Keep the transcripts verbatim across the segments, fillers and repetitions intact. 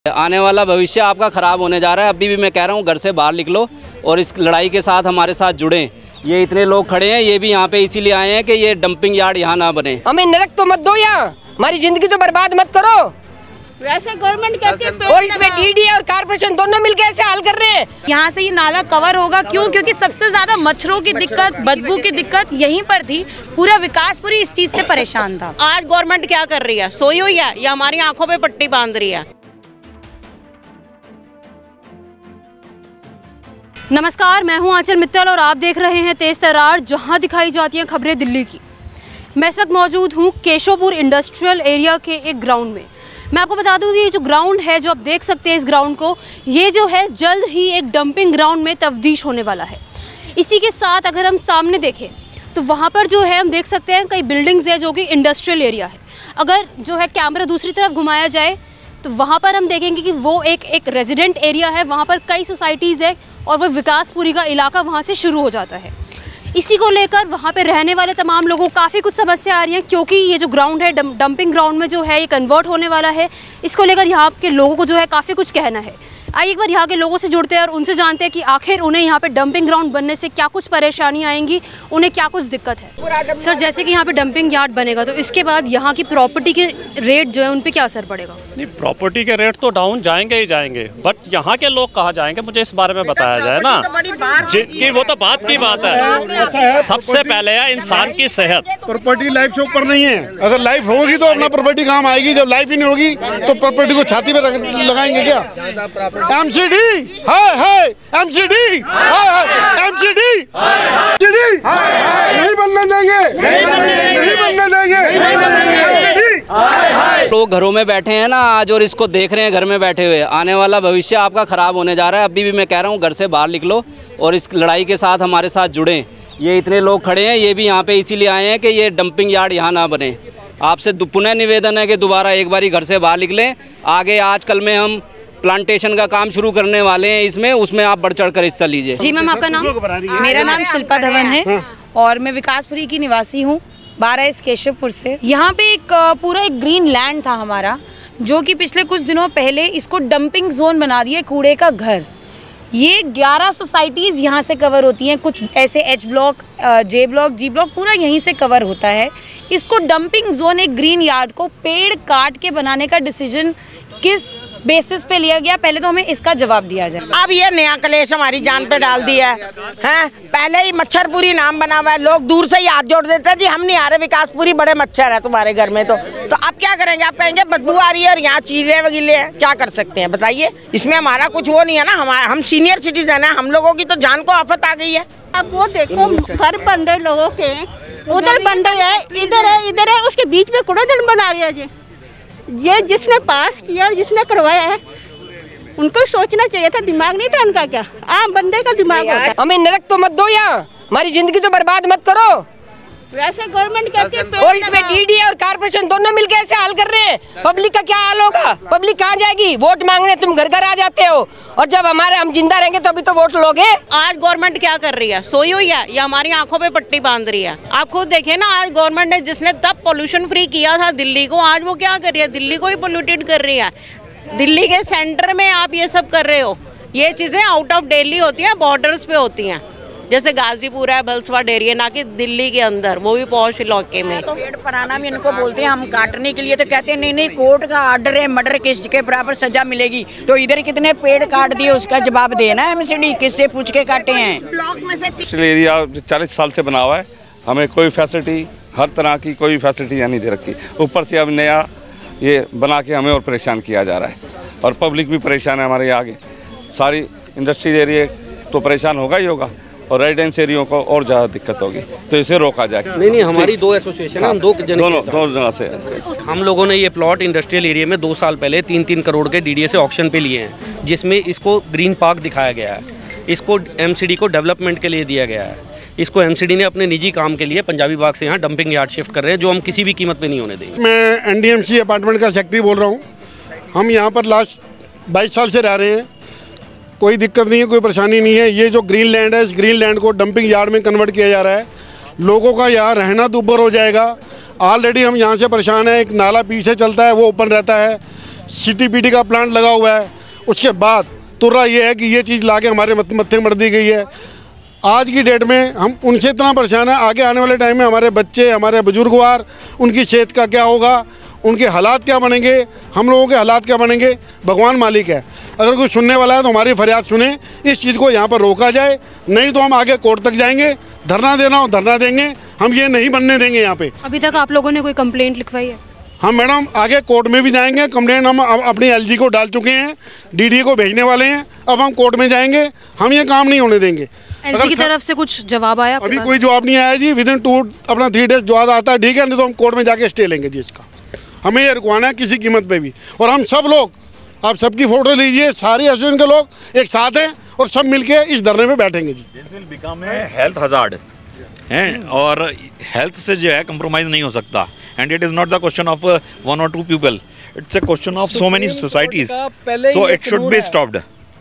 आने वाला भविष्य आपका ख़राब होने जा रहा है। अभी भी मैं कह रहा हूँ घर से बाहर निकलो और इस लड़ाई के साथ हमारे साथ जुड़ें। ये इतने लोग खड़े हैं, ये भी यहाँ पे इसीलिए आए हैं कि ये डंपिंग यार्ड यहाँ ना बने। हमें नरक तो मत दो, यहाँ हमारी जिंदगी तो बर्बाद मत करो। वैसे गवर्नमेंट कैसे और इसमें डीडी और कारपोरेशन दोनों मिलकर ऐसे हाल कर रहे हैं। यहाँ से ये नाला कवर होगा क्यों? क्योंकि सबसे ज्यादा मच्छरों की दिक्कत, बदबू की दिक्कत यहीं पर थी। पूरा विकास पूरी इस चीज से परेशान था। आज गवर्नमेंट क्या कर रही है? सोई हुई है या हमारी आंखों पे पट्टी बांध रही है? नमस्कार, मैं हूं आंचल मित्तल और आप देख रहे हैं तेज तर्रार, जहां दिखाई जाती हैं खबरें दिल्ली की। मैं इस वक्त मौजूद हूं केशवपुर इंडस्ट्रियल एरिया के एक ग्राउंड में। मैं आपको बता दूं कि ये जो ग्राउंड है, जो आप देख सकते हैं इस ग्राउंड को, ये जो है जल्द ही एक डंपिंग ग्राउंड में तब्दील होने वाला है। इसी के साथ अगर हम सामने देखें तो वहाँ पर जो है हम देख सकते हैं कई बिल्डिंग्स है जो कि इंडस्ट्रियल एरिया है। अगर जो है कैमरा दूसरी तरफ घुमाया जाए तो वहाँ पर हम देखेंगे कि वो एक एक रेजिडेंट एरिया है। वहाँ पर कई सोसाइटीज़ है और वो विकासपुरी का इलाका वहाँ से शुरू हो जाता है। इसी को लेकर वहाँ पे रहने वाले तमाम लोगों को काफ़ी कुछ समस्या आ रही है, क्योंकि ये जो ग्राउंड है डम, डंपिंग ग्राउंड में जो है ये कन्वर्ट होने वाला है। इसको लेकर यहाँ के लोगों को जो है काफ़ी कुछ कहना है। आइए एक बार यहाँ के लोगों से जुड़ते हैं और उनसे जानते हैं कि आखिर उन्हें यहाँ पे डंपिंग ग्राउंड बनने से क्या कुछ परेशानी आएंगी, उन्हें क्या कुछ दिक्कत है। सर, जैसे कि यहाँ पे डंपिंग यार्ड बनेगा तो इसके बाद यहाँ की प्रॉपर्टी के रेट जो है उन पे क्या असर पड़ेगा? नहीं, प्रॉपर्टी के रेट तो डाउन जाएंगे ही जाएंगे, बट यहाँ के लोग कहाँ जाएंगे, मुझे इस बारे में बताया जाए ना। जिनकी वो तो बात की बात है। सबसे पहले है इंसान की सेहत। प्रॉपर्टी लाइफ से ऊपर नहीं है। अगर लाइफ होगी तो अपना प्रॉपर्टी काम आएगी। जब लाइफ ही नहीं होगी तो प्रॉपर्टी को छाती पे लगाएंगे क्या? एमसीडी हाय हाय, एमसीडी हाय हाय, एमसीडी नहीं बनने देंगे, नहीं बनने देंगे। लोग घरों में बैठे हैं ना आज और इसको देख रहे हैं घर में बैठे हुए। आने वाला भविष्य आपका ख़राब होने जा रहा है। अभी भी मैं कह रहा हूँ घर से बाहर निकलो और इस लड़ाई के साथ हमारे साथ जुड़ें। ये इतने लोग खड़े हैं, ये भी यहाँ पे इसीलिए आए हैं कि ये डंपिंग यार्ड यहाँ ना बने। आपसे पुनः निवेदन है कि दोबारा एक बारी घर से बाहर निकलें। आगे आजकल में हम प्लांटेशन का काम शुरू करने वाले हैं, इसमें उसमें आप बढ़ चढ़ कर हिस्सा लीजिए। जी मैम, आपका नाम? मेरा नाम शिल्पा धवन है और मैं विकासपुरी की निवासी हूँ, बारह इस केशवपुर से। यहाँ पे एक पूरा एक ग्रीन लैंड था हमारा, जो कि पिछले कुछ दिनों पहले इसको डंपिंग जोन बना दिया, कूड़े का घर। ये ग्यारह सोसाइटीज़ यहाँ से कवर होती हैं। कुछ ऐसे H block, J block, G block पूरा यहीं से कवर होता है। इसको डंपिंग जोन, एक ग्रीन यार्ड को पेड़ काट के बनाने का डिसीजन किस बेसिस पे लिया गया, पहले तो हमें इसका जवाब दिया जाए। अब ये नया कलेश हमारी जान पे डाल दिया है, हैं? पहले ही मच्छरपुरी नाम बना हुआ है, लोग दूर से ही हाथ जोड़ देते हैं, जी हम नहीं आ रहे, विकासपुरी बड़े मच्छर है तुम्हारे घर में। तो तो अब क्या करेंगे? आप कहेंगे बदबू आ रही है और यहाँ चीले वगीले हैं, क्या कर सकते हैं बताइए? इसमें हमारा कुछ वो नहीं है ना। हमारा हम सीनियर सिटीजन है, हम लोगों की तो जान को आफत आ गई है। अब वो देखो, घर बन रहे लोगों के, उधर बन रहे है, इधर है, इधर है, उसके बीच में कूड़ेदान बना रही है। जी ये जिसने पास किया और जिसने करवाया है उनको सोचना चाहिए था। दिमाग नहीं था उनका क्या? आम बंदे का दिमाग होता है। हमें नरक तो मत दो, यहाँ हमारी जिंदगी तो बर्बाद मत करो। वैसे गवर्नमेंट कैसे? और इसमें डीडी और कारपोरेशन दोनों मिलकर ऐसे हाल कर रहे हैं। पब्लिक का क्या हाल होगा? पब्लिक कहाँ जाएगी? वोट मांगने तुम घर घर आ जाते हो, और जब हमारे हम जिंदा रहेंगे तो अभी तो वोट लोगे। आज गवर्नमेंट क्या कर रही है? सोई हुई है या हमारी आंखों पे पट्टी बांध रही है? आप खुद देखें ना, आज गवर्नमेंट ने जिसने तब पोल्यूशन फ्री किया था दिल्ली को, आज वो क्या कर रही है? दिल्ली को ही पोल्यूटेड कर रही है। दिल्ली के सेंटर में आप ये सब कर रहे हो। ये चीजें आउट ऑफ दिल्ली होती हैं, बॉर्डर्स पे होती हैं, जैसे गाजीपुर है, बलसवा डेरी है, ना कि दिल्ली के अंदर, वो भी पौष इलाके में। तो पेड़ पराना में इनको बोलते हैं हम काटने के लिए, तो कहते हैं नहीं नहीं कोर्ट का आर्डर है, मर्डर केस के बराबर सजा मिलेगी। तो इधर कितने पेड़ काट दिए उसका जवाब देना है एमसीडी, किससे पूछ के काटे हैं? ब्लॉक में से एरिया चालीस साल से बना हुआ है, हमें कोई फैसिलिटी, हर तरह की कोई फैसिलिटी यहाँ नहीं दे रखी। ऊपर से अब नया ये बना के हमें और परेशान किया जा रहा है, और पब्लिक भी परेशान है। हमारे आगे सारी इंडस्ट्रियल एरिया तो परेशान होगा ही होगा, और रेजिडेंस एरियो को और ज़्यादा दिक्कत होगी, तो इसे रोका जाए। नहीं नहीं, हमारी दो एसोसिएशन है, हम दो जन दोनों दो जगह से हम लोगों ने ये प्लॉट इंडस्ट्रियल एरिया में दो साल पहले तीन तीन करोड़ के डीडीए से ऑक्शन पे लिए हैं, जिसमें इसको ग्रीन पार्क दिखाया गया है। इसको एमसीडी को डेवलपमेंट के लिए दिया गया है। इसको एमसीडी ने अपने निजी काम के लिए पंजाबी बाग से यहाँ डंपिंग यार्ड शिफ्ट कर रहे हैं, जो हम किसी भी कीमत पे नहीं होने देंगे। मैं एनडीएमसी अपार्टमेंट का सेक्रेटरी बोल रहा हूँ। हम यहाँ पर लास्ट बाईस साल से रह रहे हैं, कोई दिक्कत नहीं है, कोई परेशानी नहीं है। ये जो ग्रीन लैंड है, इस ग्रीन लैंड को डंपिंग यार्ड में कन्वर्ट किया जा रहा है। लोगों का यहाँ रहना दुर्भर हो जाएगा। ऑलरेडी हम यहाँ से परेशान हैं। एक नाला पीछे चलता है, वो ओपन रहता है। सीटीपीटी का प्लांट लगा हुआ है, उसके बाद तुर्रा ये है कि ये चीज़ लाके हमारे मत्थे मर दी गई है। आज की डेट में हम उनसे इतना परेशान है, आगे आने वाले टाइम में हमारे बच्चे, हमारे बुजुर्गवार, उनकी सेहत का क्या होगा, उनके हालात क्या बनेंगे, हम लोगों के हालात क्या बनेंगे, भगवान मालिक है। अगर कोई सुनने वाला है तो हमारी फरियाद सुने, इस चीज़ को यहाँ पर रोका जाए, नहीं तो हम आगे कोर्ट तक जाएंगे, धरना देना हो धरना देंगे, हम ये नहीं बनने देंगे यहाँ पे। अभी तक आप लोगों ने कोई कंप्लेंट लिखवाई है? हम मैडम आगे कोर्ट में भी जाएंगे, कंप्लेंट हम अपनी एलजी को डाल चुके हैं, डीडी को भेजने वाले हैं, अब हम कोर्ट में जाएंगे, हम ये काम नहीं होने देंगे। एलजी की तरफ से कुछ जवाब आया? अभी कोई जवाब नहीं आया जी, विद इन टू अपना थ्री डेज जवाब आता है, ठीक है, नहीं तो हम कोर्ट में जाके स्टे लेंगे जी इसका। हमें ये रुकवाना है किसी कीमत पे भी, और हम सब लोग, आप सबकी फोटो लीजिए, सारे एसोसिएशन के लोग एक साथ हैं और सब मिलके इस धरने में बैठेंगे जी। This will become a health hazard हैं, और हेल्थ से जो है कंप्रोमाइज नहीं हो सकता। And it is not the question of one और two people, it's a question of so many societies, so it should be stopped.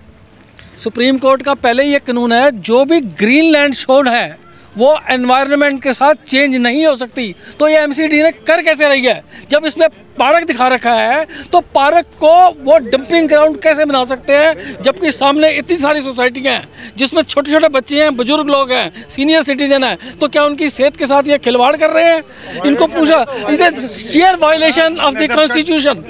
Supreme court का पहले ये कानून है, जो भी ग्रीन लैंड शोन है वो एनवायरनमेंट के साथ चेंज नहीं हो सकती। तो ये एमसीडी ने कर कैसे रही है? जब इसमें पार्क दिखा रखा है तो पार्क को वो डंपिंग ग्राउंड कैसे बना सकते हैं, जबकि सामने इतनी सारी सोसाइटियाँ हैं जिसमें छोटे छोटे बच्चे हैं, बुजुर्ग लोग हैं, सीनियर सिटीजन हैं, तो क्या उनकी सेहत के साथ ये खिलवाड़ कर रहे हैं? इनको पूछा, it is sheer violation of the constitution.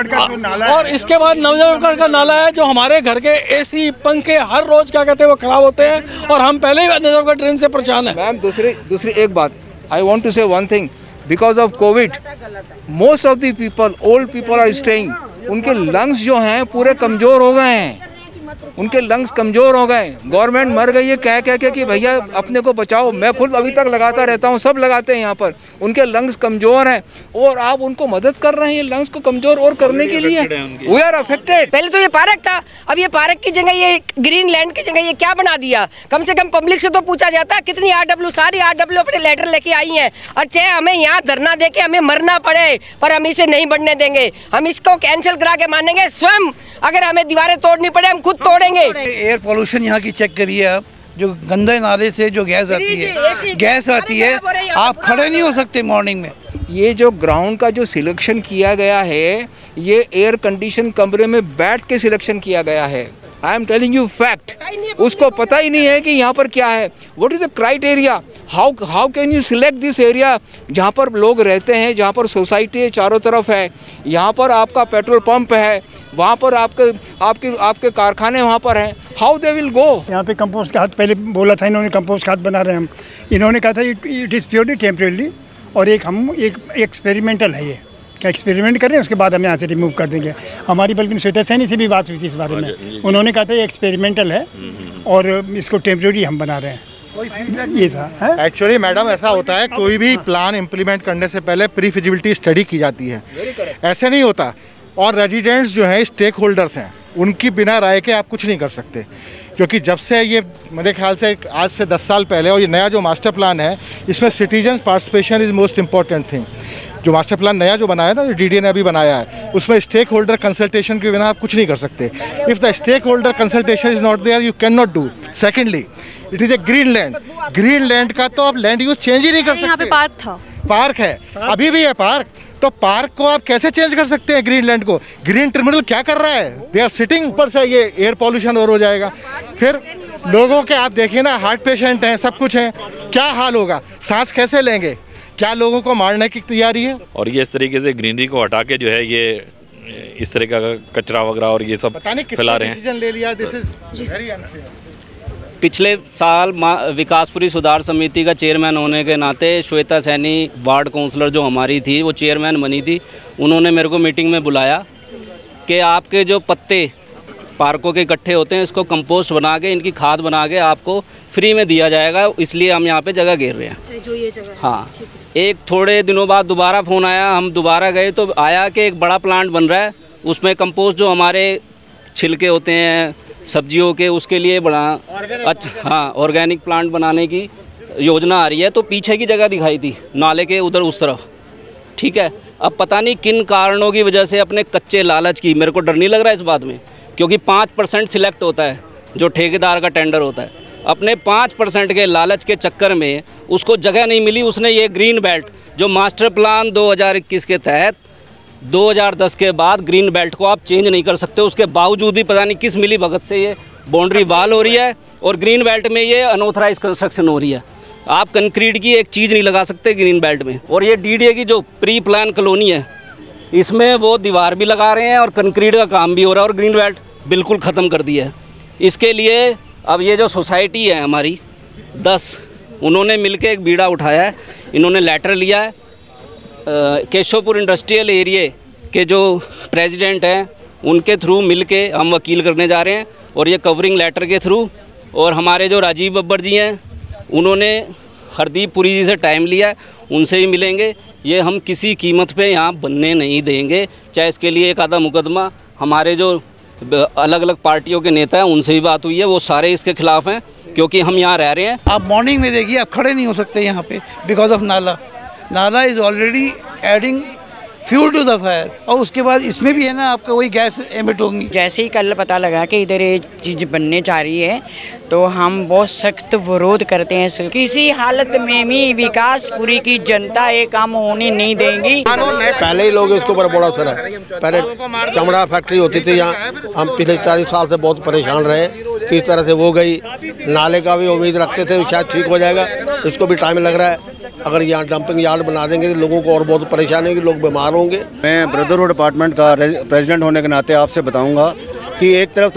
और इसके बाद नवजगढ़ का नाला है, जो हमारे घर के एसी पंखे हर रोज क्या कहते हैं वो खराब होते हैं, और हम पहले ही नवजगढ़ ड्रेन से परेशान है। मैम दूसरी दूसरी एक बात, I want to say one thing, because of Covid most of the people, old people are staying, उनके लंग्स जो हैं पूरे कमज़ोर हो गए हैं, उनके लंग्स कमज़ोर हो गए। गवर्नमेंट मर गई है कह कह के कि भैया अपने को बचाओ, मैं खुद अभी तक लगाता रहता हूँ, सब लगाते हैं यहाँ पर, उनके लंग्स कमज़ोर हैं और आप उनको मदद कर रहे हैं लंग्स को कमज़ोर और करने के लिए। We are affected. पहले तो ये पार्क था, अब ये पार्क की जगह ये ग्रीन लैंड की जगह ये क्या बना दिया? कम से कम पब्लिक से तो पूछा जाता। कितनी आरडब्ल्यू, सारी आरडब्ल्यू अपने लेटर लेके आई हैं, और चाहे हमें यहाँ धरना दे के हमें मरना पड़े, पर हम इसे नहीं बढ़ने देंगे। हम इसको कैंसिल करा के मानेंगे स्वयं, अगर हमें दीवारें तोड़नी पड़े हम खुद तोड़ेंगे। एयर पोल्यूशन यहाँ की चेक करिए आप, जो गंदे नाले से जो गैस आती है, गैस आती है, आप खड़े नहीं हो सकते मॉर्निंग में। ये जो ग्राउंड का जो सिलेक्शन किया गया है, ये एयर कंडीशन कमरे में बैठ के सिलेक्शन किया गया है। I am telling you fact, उसको पता ही नहीं है कि यहाँ पर क्या है, what is the criteria, how how can you select this area, जहाँ पर लोग रहते हैं, जहाँ पर सोसाइटी चारों तरफ है, यहाँ पर आपका पेट्रोल पंप है, वहाँ पर आपके आपके आपके कारखाने वहाँ पर हैं, हाउ दे विल गो। यहाँ पे कंपोस्ट खाद पहले बोला था इन्होंने, कंपोस्ट खाद बना रहे हैं हम, इन्होंने कहा था इट इज़ प्योरली टेम्परेरी, और एक हम एक एक्सपेरिमेंटल है, ये क्या एक्सपेरिमेंट कर रहे हैं, उसके बाद हम यहाँ से रिमूव कर देंगे। हमारी बल्कि श्वेता सैनी से भी बात हुई थी इस बारे में, उन्होंने कहा था ये एक्सपेरिमेंटल है और इसको टेम्परेरी हम बना रहे हैं, ये था। एक्चुअली मैडम ऐसा होता है, कोई भी प्लान इम्प्लीमेंट करने से पहले प्री फिजिबिलिटी स्टडी की जाती है, ऐसे नहीं होता। और रेजिडेंट्स जो हैं स्टेक होल्डर्स हैं, उनकी बिना राय के आप कुछ नहीं कर सकते, क्योंकि जब से ये मेरे ख्याल से आज से दस साल पहले और ये नया जो मास्टर प्लान है, इसमें citizens participation is most important thing. जो मास्टर प्लान नया जो बनाया था, जो डीडीए ने अभी बनाया है, उसमें स्टेक होल्डर कंसल्टेशन के बिना आप कुछ नहीं कर सकते। If the stake holder consultation is not there, you can not do. Secondly, it is a green land, green land का तो आप लैंड यूज चेंज ही नहीं कर सकते। यहाँ पे पार्क था, पार्क है, अभी भी है पार्क, तो पार्क को आप कैसे चेंज कर सकते हैं? ग्रीन लैंड को ग्रीन टर्मिनल क्या कर रहा है? दे आर सिटिंग, ऊपर से ये एयर पॉल्यूशन और हो जाएगा। फिर लोगों के आप देखिए ना, हार्ट पेशेंट हैं, सब कुछ हैं, क्या हाल होगा? सांस कैसे लेंगे? क्या लोगों को मारने की तैयारी है? और ये इस तरीके से ग्रीनरी को हटा के जो है ये इस तरह का कचरा वगैरह और ये सब फैला रहे हैं। डिसीजन ले लिया, दिस इज वेरी अनफेयर। पिछले साल विकासपुरी सुधार समिति का चेयरमैन होने के नाते श्वेता सैनी वार्ड काउंसलर जो हमारी थी, वो चेयरमैन बनी थी, उन्होंने मेरे को मीटिंग में बुलाया कि आपके जो पत्ते पार्कों के इकट्ठे होते हैं, इसको कंपोस्ट बना के, इनकी खाद बना के आपको फ्री में दिया जाएगा, इसलिए हम यहाँ पे जगह घेर रहे हैं। जो ये जगह, हाँ। एक थोड़े दिनों बाद दोबारा फ़ोन आया, हम दोबारा गए तो आया कि एक बड़ा प्लांट बन रहा है, उसमें कंपोस्ट जो हमारे छिलके होते हैं सब्जियों के, उसके लिए बड़ा अच्छा, हाँ, ऑर्गेनिक प्लांट बनाने की योजना आ रही है। तो पीछे की जगह दिखाई थी नाले के उधर उस तरफ, ठीक है। अब पता नहीं किन कारणों की वजह से अपने कच्चे लालच की, मेरे को डर नहीं लग रहा है इस बात में, क्योंकि पाँच परसेंट सिलेक्ट होता है जो ठेकेदार का टेंडर होता है, अपने पाँच परसेंट के लालच के चक्कर में उसको जगह नहीं मिली, उसने ये ग्रीन बेल्ट जो मास्टर प्लान दो हज़ार इक्कीस के तहत दो हज़ार दस के बाद ग्रीन बेल्ट को आप चेंज नहीं कर सकते। उसके बावजूद भी पता नहीं किस मिली भगत से ये बाउंड्री वाल हो रही है और ग्रीन बेल्ट में ये अनऑथराइज कंस्ट्रक्शन हो रही है। आप कंक्रीट की एक चीज़ नहीं लगा सकते ग्रीन बेल्ट में। और ये डीडीए की जो प्री प्लान कॉलोनी है, इसमें वो दीवार भी लगा रहे हैं और कंक्रीट का काम भी हो रहा है और ग्रीन बेल्ट बिल्कुल ख़त्म कर दिया है। इसके लिए अब ये जो सोसाइटी है हमारी दस, उन्होंने मिलके एक बीड़ा उठाया है। इन्होंने लेटर लिया है, केशवपुर इंडस्ट्रियल एरिया के जो प्रेसिडेंट हैं उनके थ्रू मिलके हम वकील करने जा रहे हैं और ये कवरिंग लेटर के थ्रू। और हमारे जो राजीव बब्बर जी हैं उन्होंने हरदीप पुरी जी से टाइम लिया है, उनसे भी मिलेंगे। ये हम किसी कीमत पे यहाँ बनने नहीं देंगे, चाहे इसके लिए एक आधा मुकदमा। हमारे जो अलग अलग पार्टियों के नेता हैं उनसे भी बात हुई है, वो सारे इसके खिलाफ हैं क्योंकि हम यहाँ रह रहे हैं। आप मॉर्निंग में देखिए, आप खड़े नहीं हो सकते यहाँ पे बिकॉज ऑफ नाला। नाला is already adding fuel to the fire. और उसके बाद इसमें भी है ना आपका वही गैस एमिट होंगी। जैसे ही कल पता लगा कि इधर ये चीज़ बनने जा रही है तो हम बहुत सख्त विरोध करते हैं। किसी हालत में भी विकासपुरी की जनता ये काम होने नहीं देंगी। पहले ही लोग इसके ऊपर बड़ा असर है। पहले चमड़ा फैक्ट्री होती थी यहाँ, हम पिछले चालीस साल से बहुत परेशान रहे। किस तरह से वो गई, नाले का भी उम्मीद रखते थे शायद ठीक हो जाएगा, इसको भी टाइम लग रहा है। अगर यहाँ डंपिंग यार्ड बना देंगे तो लोगों को और बहुत परेशानी होगी, लोग बीमार होंगे। मैं ब्रदरहुड अपार्टमेंट का प्रेसिडेंट होने के नाते आपसे बताऊंगा कि एक तरफ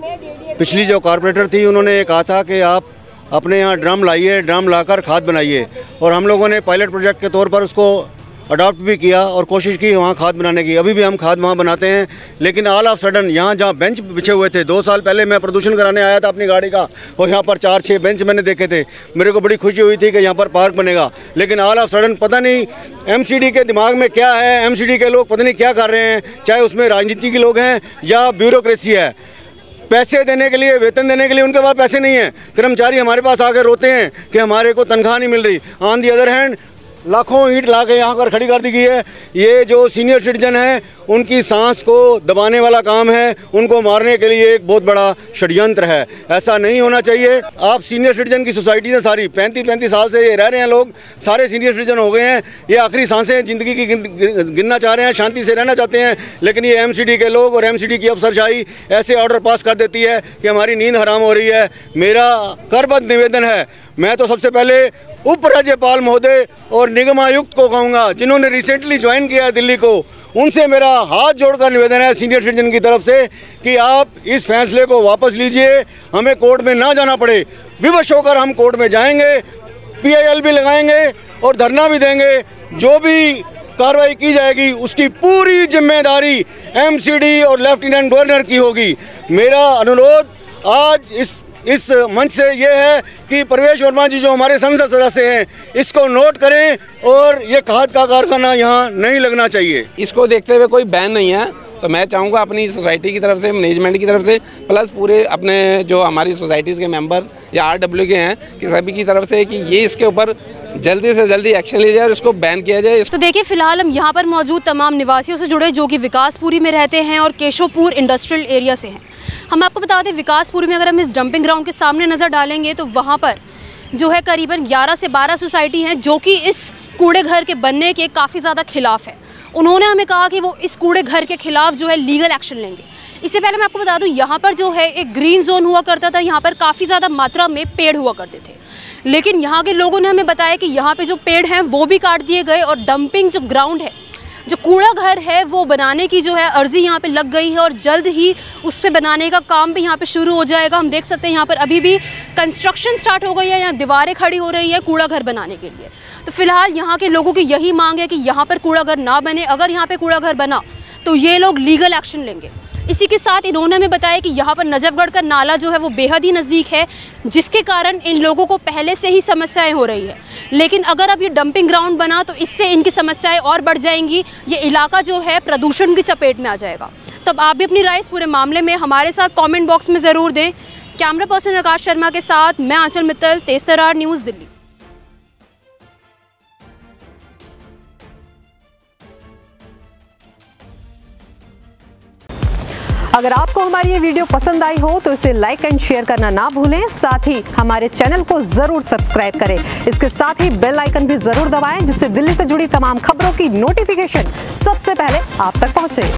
तो पिछली जो कॉरपोरेटर थी उन्होंने कहा था कि आप अपने यहाँ ड्रम लाइए, ड्रम लाकर खाद बनाइए, और हम लोगों ने पायलट प्रोजेक्ट के तौर पर उसको अडॉप्ट भी किया और कोशिश की वहाँ खाद बनाने की। अभी भी हम खाद वहाँ बनाते हैं, लेकिन ऑल ऑफ सडन यहाँ जहाँ बेंच बिछे हुए थे, दो साल पहले मैं प्रदूषण कराने आया था अपनी गाड़ी का और यहाँ पर चार छः बेंच मैंने देखे थे। मेरे को बड़ी खुशी हुई थी कि यहाँ पर पार्क बनेगा, लेकिन ऑल ऑफ सडन पता नहीं एमसीडी के दिमाग में क्या है, एमसीडी के लोग पता नहीं क्या कर रहे हैं, चाहे उसमें राजनीति के लोग हैं या ब्यूरोक्रेसी है। पैसे देने के लिए, वेतन देने के लिए उनके पास पैसे नहीं है। कर्मचारी हमारे पास आकर रोते हैं कि हमारे को तनख्वाह नहीं मिल रही। ऑन दी अदर हैंड लाखों ईंट ला के यहाँ पर खड़ी कर दी गई है। ये जो सीनियर सिटीजन है उनकी सांस को दबाने वाला काम है, उनको मारने के लिए एक बहुत बड़ा षड्यंत्र है। ऐसा नहीं होना चाहिए। आप सीनियर सिटीजन की सोसाइटी से सारी पैंतीस पैंतीस साल से ये रह रहे हैं लोग, सारे सीनियर सिटीजन हो गए हैं। ये आखिरी सांसें ज़िंदगी की गिन, गिनना चाह रहे हैं, शांति से रहना चाहते हैं, लेकिन ये एमसीडी के लोग और एमसीडी की अफसरशाही ऐसे ऑर्डर पास कर देती है कि हमारी नींद हराम हो रही है। मेरा करबद्ध निवेदन है, मैं तो सबसे पहले उप राज्यपाल महोदय और निगम आयुक्त को कहूँगा जिन्होंने रिसेंटली ज्वाइन किया है दिल्ली को, उनसे मेरा हाथ जोड़कर निवेदन है सीनियर सिटीजन की तरफ से कि आप इस फैसले को वापस लीजिए, हमें कोर्ट में ना जाना पड़े। विवश होकर हम कोर्ट में जाएंगे, पीआईएल भी लगाएंगे और धरना भी देंगे। जो भी कार्रवाई की जाएगी उसकी पूरी जिम्मेदारी एमसीडी और लेफ्टिनेंट गवर्नर की होगी। मेरा अनुरोध आज इस इस मंच से ये है कि प्रवेश वर्मा जी जो हमारे संसद सदस्य हैं इसको नोट करें और ये खाद का कारखाना यहाँ नहीं लगना चाहिए। इसको देखते हुए कोई बैन नहीं है, तो मैं चाहूँगा अपनी सोसाइटी की तरफ से, मैनेजमेंट की तरफ से, प्लस पूरे अपने जो हमारी सोसाइटीज़ के मेंबर या आरडब्ल्यू के हैं कि सभी की तरफ से कि ये इसके ऊपर जल्दी से जल्दी एक्शन लिया जाए और इसको बैन किया जाए। तो देखिए फिलहाल हम यहाँ पर मौजूद तमाम निवासियों से जुड़े जो कि विकासपुरी में रहते हैं और केशवपुर इंडस्ट्रियल एरिया से हैं। हम आपको बता दें विकासपुरी में अगर हम इस डंपिंग ग्राउंड के सामने नज़र डालेंगे तो वहाँ पर जो है करीबन ग्यारह से बारह सोसाइटी हैं जो कि इस कूड़े घर के बनने के काफ़ी ज़्यादा खिलाफ है। उन्होंने हमें कहा कि वो इस कूड़े घर के खिलाफ जो है लीगल एक्शन लेंगे। इससे पहले मैं आपको बता दूं यहाँ पर जो है एक ग्रीन जोन हुआ करता था, यहाँ पर काफ़ी ज़्यादा मात्रा में पेड़ हुआ करते थे, लेकिन यहाँ के लोगों ने हमें बताया कि यहाँ पे जो पेड़ हैं वो भी काट दिए गए और डंपिंग जो ग्राउंड है, जो कूड़ा घर है वो बनाने की जो है अर्जी यहाँ पे लग गई है और जल्द ही उस पे बनाने का काम भी यहाँ पे शुरू हो जाएगा। हम देख सकते हैं यहाँ पर अभी भी कंस्ट्रक्शन स्टार्ट हो गई है, यहाँ दीवारें खड़ी हो रही है कूड़ा घर बनाने के लिए। तो फिलहाल यहाँ के लोगों की यही मांग है कि यहाँ पर कूड़ा घर ना बने। अगर यहाँ पे कूड़ा घर बना तो ये लोग लीगल एक्शन लेंगे। इसी के साथ इन्होंने हमें बताया कि यहाँ पर नजफगढ़ का नाला जो है वो बेहद ही नज़दीक है, जिसके कारण इन लोगों को पहले से ही समस्याएं हो रही है, लेकिन अगर अब ये डंपिंग ग्राउंड बना तो इससे इनकी समस्याएं और बढ़ जाएंगी। ये इलाका जो है प्रदूषण की चपेट में आ जाएगा। तो अब आप भी अपनी राय इस पूरे मामले में हमारे साथ कॉमेंट बॉक्स में ज़रूर दें। कैमरा पर्सन आकाश शर्मा के साथ मैं आंचल मित्तल, तेज तरार न्यूज़, दिल्ली। अगर आपको हमारी ये वीडियो पसंद आई हो तो इसे लाइक एंड शेयर करना ना भूलें। साथ ही हमारे चैनल को जरूर सब्सक्राइब करें। इसके साथ ही बेल आइकन भी जरूर दबाएं, जिससे दिल्ली से जुड़ी तमाम खबरों की नोटिफिकेशन सबसे पहले आप तक पहुंचे।